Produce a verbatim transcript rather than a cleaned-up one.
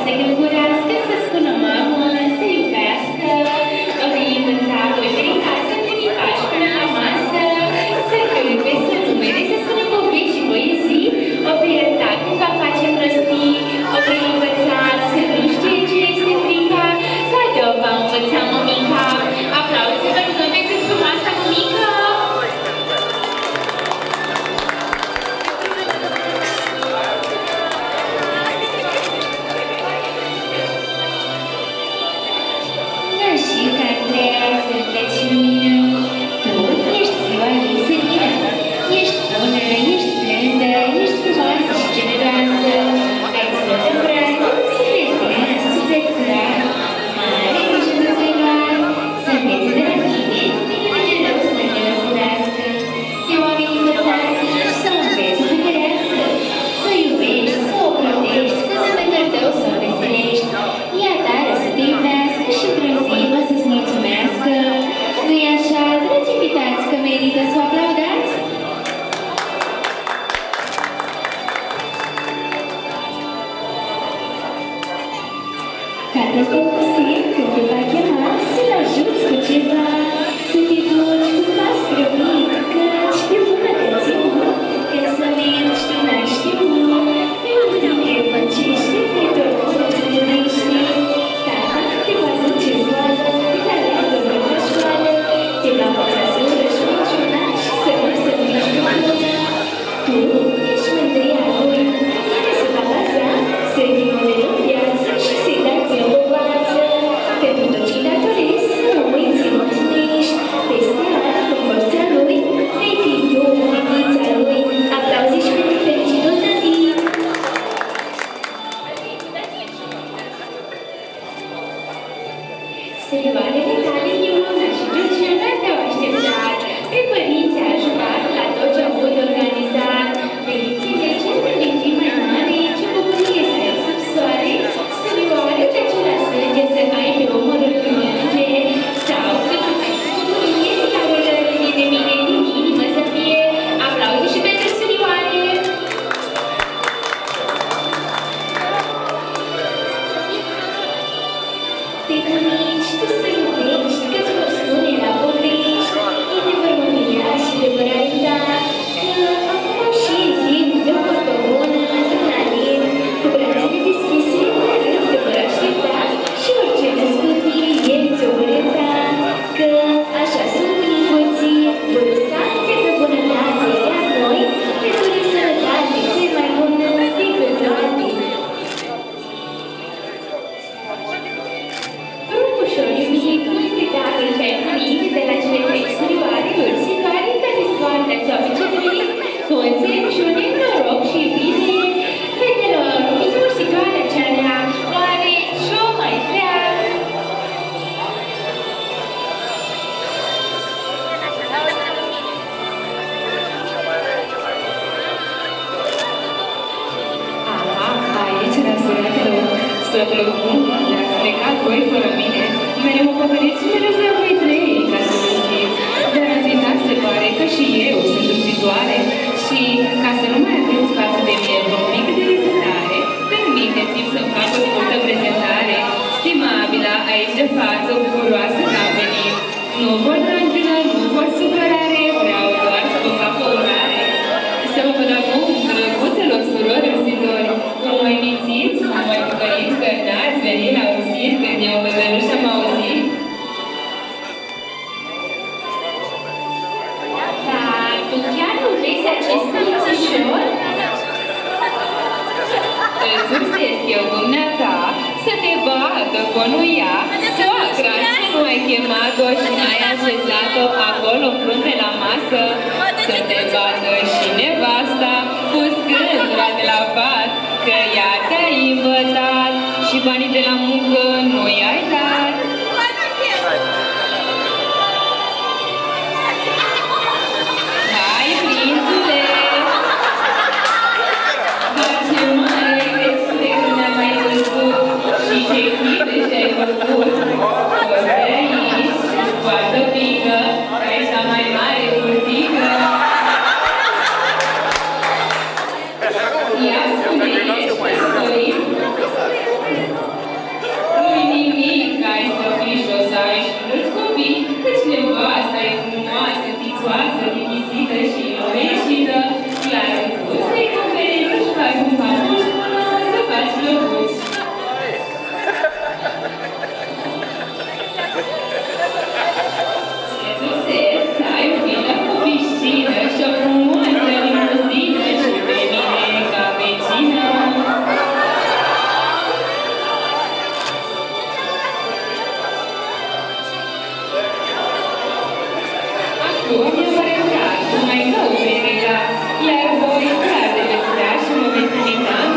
să gângurească, să spună mamă, să iubească, o vei învăța voi prin casă, primii pași până la masă, să cânte, să numere, să spună povești și poezii, o vei arăta cum va face prostii, o vei învăța să nu știe ce este frica, toate o va învăța mămica. Aplauze, vă rugăm pentru frumoasa mămică! Și că Andreea să pleci lumină, tu ești ziua ei senină. Ești bună, ești blândă, ești frumoasă și generoasă. Ai ținut în brațe, suflet bine, suflet curat. Mare grijă nu ți-ai luat, să învețe de la tine, minune de rău să ne răzburească. De oameni învățați să înveți să crească, să iubești, să o plătești, că zâmbetul tău să o veselești. Ea tare să te iubească și într-o zi o să-ți mulțumească. Nu-i așa, dragi invitați, că merită să o aplaudați? Fata te obțin când te va chema să-l ajuți cu ceva, să te duci cu pas grăbit, căci de bună te ținut, că să mergi tu n-ai știut, pe unde te făcește, pe tot să-ți gândești. Tata te va duce în goală, te aleagă vreo școală, te va învăța să urăși minciuna și să nu să mici cu bună. Tu ești mândria lui, tine se va baza, să-i din modelul viață și să-i dai cu el o bață. Pentru tot ce-i datorezi, nu uiți să mulțumești, peste ani, cu forța lui, vei fi tu fetița lui. Aplauze și pentru fericitul David! Serioarele tale, Iona și Georgiana te-au așteptat, pe părinți a ajutat la tot ce au avut organizat. Vei înțelege că vei fi mai mare, ce bucurie să ai sub soare, serioare de acela sânge să ai pe omorul lui mânge, sau să tu ai bucurie, la rolările de mine din inimă să fie. Aplauze și pentru serioare! Pe bunici tu să iubești, că-ți vor spune la povești, ei te vor mânia și te vor arăta, că acum au și timp de o vorbă bună, un alin, cu brațele deschise, rând te vor aștepta și orice născutire ei ți-o vor ierta, că așa sunt bunicuții, vârsta pentru bunătate, iar noi ne dorim sănătate, cel mai bună decât toate. Ușor iubit, multiplicatul pentru mine de la cele trei surioare ursitoare care soartă ți-au piciuit, cu înțelepciune, noroc și iubire. Fetelor, fiți ursitoarea cea rea, oare și-o mai vrea? Aha, aici era suratul, suratul bun, dar plecat voi fără mine. Mereu mă păcăliți și mereu vreau voi trei ca să vă știți. Dar azi uitați, se pare că și eu sunt ursitoare și ca să nu mai aveți față de mine vreo mică de rezervare, permiteți-mi să-mi fac o scurtă prezentare. Stimabilă, aici de față, bucuroasă că am venit. Nu vor ranjură, nu vor supărare, vreau doar să vă fac o urare. Să vă văd acum, drăguțelor surori ursitori, cum mai mințiți, cum mai păcăliți că n-ați venit la ursiri când eu băbăluș am auzit. Dar tu chiar nu vezi acest păițișor? Îți ursesc eu dumneata să te bată conuia, soacra ce nu ai chemat-o și n-ai așezat-o acolo în frunte la masă, să te bată și nevasta cu scândura de la pat, că ea te-a învățat și banii de la muncă nu i-ai dat. Hai, prințule! Dar ce mare crezi de când ne-am mai văzut și ce chipe și-ai făcut. Poți de aici, foarte pică, ca cea mai mare curtică. Ia spune, ești păstorit? mai nou pe striga, iar voi, frate de frași, mă veți invita în